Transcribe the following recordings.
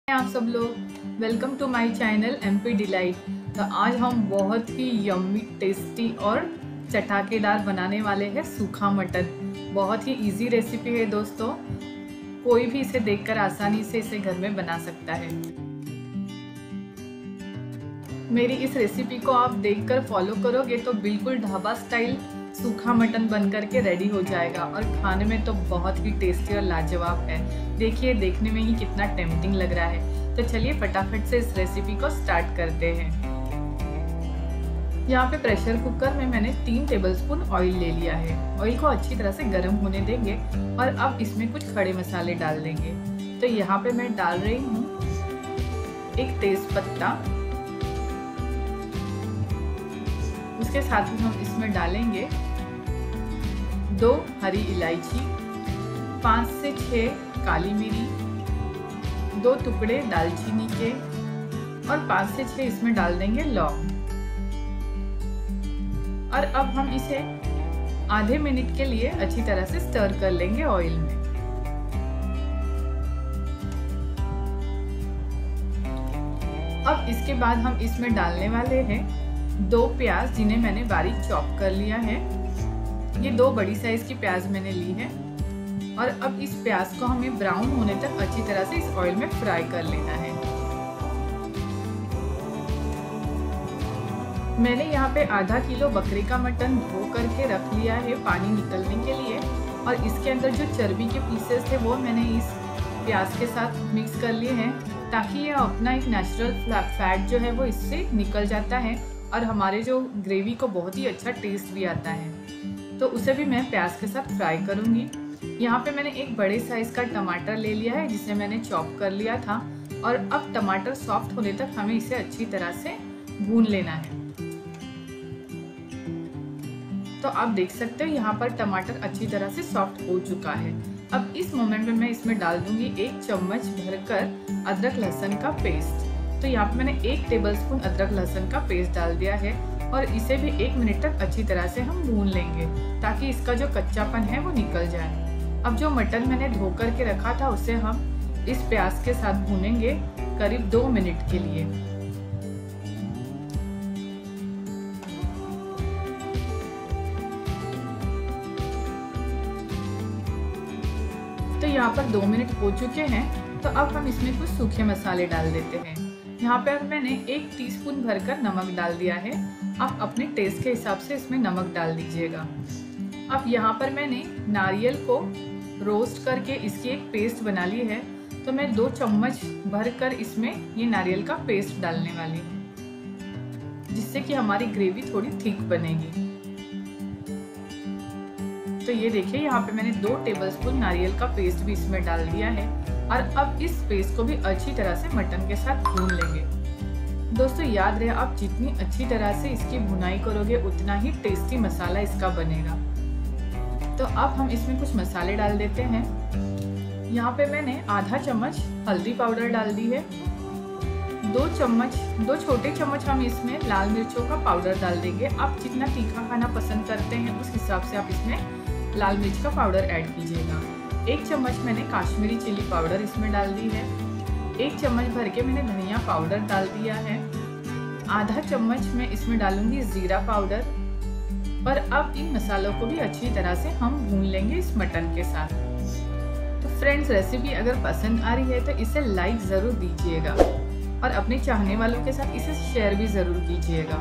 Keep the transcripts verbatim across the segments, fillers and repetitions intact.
आप सब लोग welcome to my channel MP Delight. तो आज हम बहुत ही यम्मी टेस्टी और चटाकेदार बनाने वाले हैं सूखा मटन। बहुत ही इजी रेसिपी है दोस्तों, कोई भी इसे देखकर आसानी से इसे घर में बना सकता है। मेरी इस रेसिपी को आप देखकर फॉलो करोगे तो बिल्कुल ढाबा स्टाइल सूखा मटन बन करके रेडी हो जाएगा और खाने में तो बहुत ही टेस्टी और लाजवाब है। देखिए, देखने में ही कितना टेम्पटिंग लग रहा है। तो चलिए फटाफट से इस रेसिपी को स्टार्ट करते हैं। यहाँ पे प्रेशर कुकर में मैंने तीन टेबलस्पून ऑयल ले लिया है। ऑयल को अच्छी तरह से गर्म होने देंगे और अब इसमें कुछ खड़े मसाले डाल देंगे। तो यहाँ पे मैं डाल रही हूँ एक तेज पत्ता, उसके साथ ही हम इसमें डालेंगे दो हरी इलायची, पाँच से छः काली मिरी, दो टुकड़े दालचीनी के और पाँच से छः इसमें डाल देंगे लौंग। और अब हम इसे आधे मिनट के लिए अच्छी तरह से स्टर कर लेंगे ऑयल में। अब इसके बाद हम इसमें डालने वाले हैं दो प्याज, जिन्हें मैंने बारीक चॉप कर लिया है। ये दो बड़ी साइज की प्याज मैंने ली है और अब इस प्याज को हमें ब्राउन होने तक अच्छी तरह से इस ऑयल में फ्राई कर लेना है। मैंने यहाँ पे आधा किलो बकरे का मटन धो करके रख लिया है पानी निकलने के लिए, और इसके अंदर जो चर्बी के पीसेस थे वो मैंने इस प्याज के साथ मिक्स कर लिए हैं, ताकि ये अपना एक नेचुरल फैट जो है वो इससे निकल जाता है और हमारे जो ग्रेवी को बहुत ही अच्छा टेस्ट भी आता है। तो उसे भी मैं प्याज के साथ फ्राई करूँगी। यहाँ पे मैंने एक बड़े साइज का टमाटर ले लिया है, जिसे मैंने चॉप कर लिया था, और अब टमाटर सॉफ्ट होने तक हमें इसे अच्छी तरह से भून लेना है। तो आप देख सकते हो यहाँ पर टमाटर अच्छी तरह से सॉफ्ट हो चुका है। अब इस मोमेंट में मैं इसमें डाल दूंगी एक चम्मच भरकर अदरक लहसुन का पेस्ट। तो यहाँ पे मैंने एक टेबलस्पून अदरक लहसुन का पेस्ट डाल दिया है और इसे भी एक मिनट तक अच्छी तरह से हम भून लेंगे, ताकि इसका जो कच्चापन है वो निकल जाए। अब जो मटन मैंने धो करके रखा था उसे हम इस प्याज के साथ भूनेंगे करीब दो मिनट के लिए। तो यहाँ पर दो मिनट हो चुके हैं। तो अब हम इसमें कुछ सूखे मसाले डाल देते हैं। यहाँ पर मैंने एक टीस्पून भरकर नमक डाल दिया है। आप अपने टेस्ट के हिसाब से इसमें नमक डाल दीजिएगा। अब यहाँ पर मैंने नारियल को रोस्ट करके इसकी एक पेस्ट बना ली है। तो मैं दो चम्मच भरकर इसमें ये नारियल का पेस्ट डालने वाली हूँ, जिससे कि हमारी ग्रेवी थोड़ी थिक बनेगी। तो ये देखिए, यहाँ पे मैंने दो टेबलस्पून नारियल का पेस्ट भी इसमें डाल दिया है और अब इस पेस्ट को भी अच्छी तरह से मटन के साथ भून लेंगे। दोस्तों याद रहे, आप जितनी अच्छी तरह से इसकी भुनाई करोगे उतना ही टेस्टी मसाला इसका बनेगा। तो अब हम इसमें कुछ मसाले डाल देते हैं। यहाँ पे मैंने आधा चम्मच हल्दी पाउडर डाल दी है। दो चम्मच दो छोटे चम्मच हम इसमें लाल मिर्चों का पाउडर डाल देंगे। आप जितना तीखा खाना पसंद करते हैं उस हिसाब से आप इसमें लाल मिर्च का पाउडर ऐड कीजिएगा। एक चम्मच मैंने काश्मीरी चिली पाउडर इसमें डाल दी है। एक चम्मच भर के मैंने धनिया पाउडर डाल दिया है। आधा चम्मच मैं इसमें डालूंगी जीरा पाउडर। और अब इन मसालों को भी अच्छी तरह से हम भून लेंगे इस मटन के साथ। तो फ्रेंड्स, रेसिपी अगर पसंद आ रही है तो इसे लाइक ज़रूर दीजिएगा और अपने चाहने वालों के साथ इसे शेयर भी ज़रूर कीजिएगा।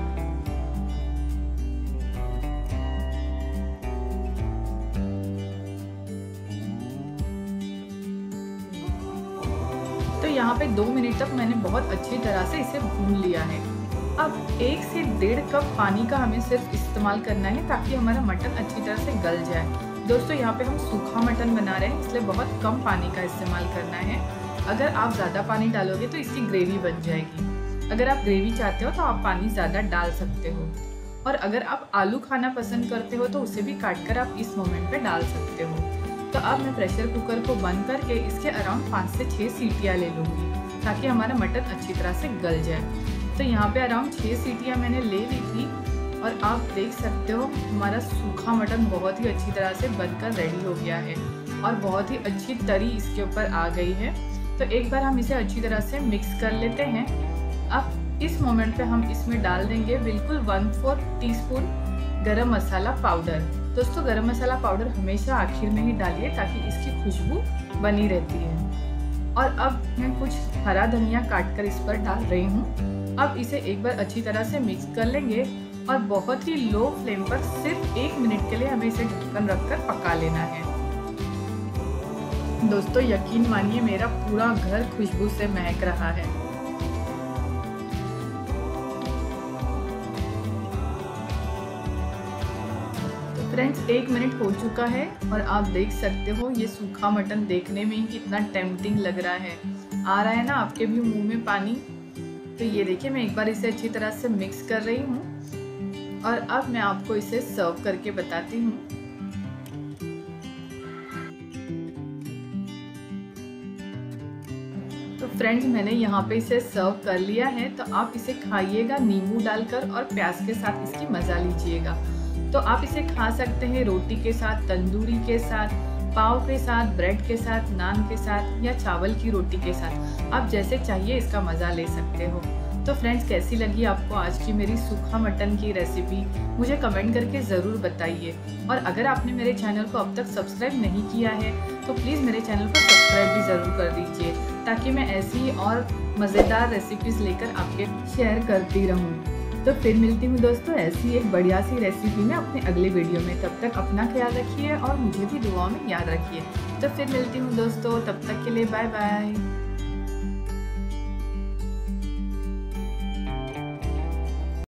तो यहाँ पे दो मिनट तक मैंने बहुत अच्छी तरह से इसे भून लिया है। अब एक से डेढ़ कप पानी का हमें सिर्फ इस्तेमाल करना है, ताकि हमारा मटन अच्छी तरह से गल जाए। दोस्तों यहाँ पे हम सूखा मटन बना रहे हैं, इसलिए बहुत कम पानी का इस्तेमाल करना है। अगर आप ज़्यादा पानी डालोगे तो इसकी ग्रेवी बन जाएगी। अगर आप ग्रेवी चाहते हो तो आप पानी ज़्यादा डाल सकते हो, और अगर आप आलू खाना पसंद करते हो तो उसे भी काट कर आप इस मोमेंट पे डाल सकते हो। तो अब मैं प्रेशर कुकर को बंद करके इसके अराउंड पाँच से छः सीटियाँ ले लूँगी, ताकि हमारा मटन अच्छी तरह से गल जाए। तो यहाँ पे अराउंड छः सीटियाँ मैंने ले ली थी और आप देख सकते हो हमारा सूखा मटन बहुत ही अच्छी तरह से बनकर रेडी हो गया है और बहुत ही अच्छी तरी इसके ऊपर आ गई है। तो एक बार हम इसे अच्छी तरह से मिक्स कर लेते हैं। अब इस मोमेंट पे हम इसमें डाल देंगे बिल्कुल वन फोर्थ टी स्पून गरम मसाला पाउडर। दोस्तों गरम मसाला पाउडर हमेशा आखिर में ही डालिए ताकि इसकी खुशबू बनी रहती है। और अब मैं कुछ हरा धनिया काट कर इस पर डाल रही हूँ। अब इसे एक बार अच्छी तरह से मिक्स कर लेंगे और बहुत ही लो फ्लेम पर सिर्फ एक मिनट के लिए हमें इसे ढक्कन रखकर पका लेना है। दोस्तों यकीन मानिए मेरा पूरा घर खुशबू से महक रहा है। तो फ्रेंड्स एक मिनट हो चुका है और आप देख सकते हो ये सूखा मटन देखने में ही कितना टेम्पटिंग लग रहा है। आ रहा है ना आपके भी मुंह में पानी। तो ये देखिए मैं एक बार इसे अच्छी तरह से मिक्स कर रही हूँ और अब मैं आपको इसे सर्व करके बताती हूँ। तो फ्रेंड्स मैंने यहाँ पे इसे सर्व कर लिया है। तो आप इसे खाइएगा नींबू डालकर और प्याज के साथ इसकी मज़ा लीजिएगा। तो आप इसे खा सकते हैं रोटी के साथ, तंदूरी के साथ, पाव के साथ, ब्रेड के साथ, नान के साथ या चावल की रोटी के साथ। आप जैसे चाहिए इसका मज़ा ले सकते हो। तो फ्रेंड्स कैसी लगी आपको आज की मेरी सूखा मटन की रेसिपी, मुझे कमेंट करके ज़रूर बताइए। और अगर आपने मेरे चैनल को अब तक सब्सक्राइब नहीं किया है तो प्लीज़ मेरे चैनल को सब्सक्राइब भी ज़रूर कर दीजिए ताकि मैं ऐसी और मज़ेदार रेसिपीज़ लेकर आपके शेयर करती रहूँ। तो फिर मिलती हूँ दोस्तों ऐसी एक बढ़िया सी रेसिपी में अपने अगले वीडियो में। तब तक अपना ख्याल रखिए और मुझे भी दुआओं में याद रखिए। तो फिर मिलती हूँ दोस्तों, तब तक के लिए बाय बाय।